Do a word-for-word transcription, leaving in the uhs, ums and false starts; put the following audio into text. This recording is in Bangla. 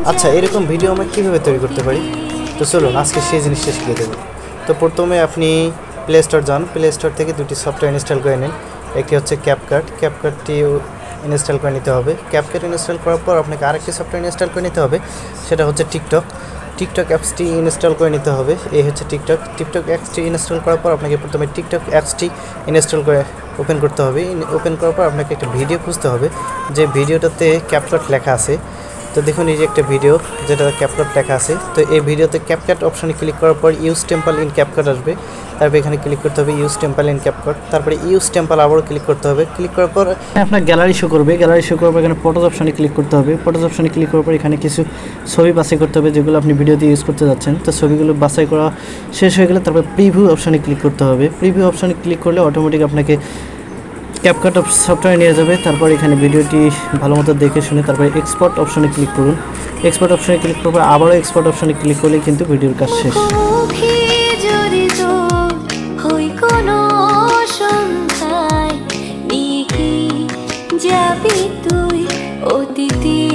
আচ্ছা এরকম ভিডিও আমরা কীভাবে তৈরি করতে পারি? তো চলুন আজকে সেই জিনিসটা শিখিয়ে দেবো। তো প্রথমে আপনি প্লে স্টোর যান, প্লে স্টোর থেকে দুটি সফটওয়্যার ইনস্টল করে নিন। একটি হচ্ছে ক্যাপকাট, ক্যাপকাটটি ইনস্টল করে নিতে হবে। ক্যাপকাট ইনস্টল করার পর আপনাকে আরেকটি সফটওয়্যার ইনস্টল করে নিতে হবে, সেটা হচ্ছে টিকটক। টিকটক অ্যাপসটি ইনস্টল করে নিতে হবে। এই হচ্ছে টিকটক। টিকটক অ্যাপসটি ইনস্টল করার পর আপনাকে প্রথমে টিকটক অ্যাপসটি ইনস্টল করে ওপেন করতে হবে। ওপেন করার পর আপনাকে একটা ভিডিও খুঁজতে হবে, যে ভিডিওটাতে ক্যাপকাট লেখা আছে। তো দেখুন এই যে একটা ভিডিও যেটা ক্যাপকাট লেখা আছে। তো এই ভিডিওতে ক্যাপকাট অপশানে ক্লিক করার পর ইউজ টেম্পল ইন ক্যাপকাট আসবে। তারপর এখানে ক্লিক করতে হবে ইউজ টেম্পল ইন ক্যাপকাট। তারপরে ইউজ টেম্পল আবারও ক্লিক করতে হবে। ক্লিক করার পর আপনার গ্যালারি শো করবে। গ্যালারি শো করার পর এখানে ফটোজ অপশানে ক্লিক করতে হবে। ফটোজ অপশানে ক্লিক করার পর এখানে কিছু ছবি বাছাই করতে হবে যেগুলো আপনি ভিডিওতে ইউজ করতে যাচ্ছেন। তো ছবিগুলো বাছাই করা শেষ হয়ে গেলে তারপর প্রিভিউ অপশানে ক্লিক করতে হবে। প্রিভিউ অপশানে ক্লিক করলে অটোমেটিক আপনাকে ক্যাপকাট সফটওয়্যার নিয়ে যাবে। তারপর এখানে ভিডিওটি ভালো মতো দেখে শুনে তারপরে এক্সপোর্ট অপশানে ক্লিক করুন। এক্সপোর্ট অপশানে ক্লিক করার পর আবারও এক্সপোর্ট অপশানে ক্লিক করলে কিন্তু ভিডিওর কাজ শেষ। যাবি তুই অতিথি।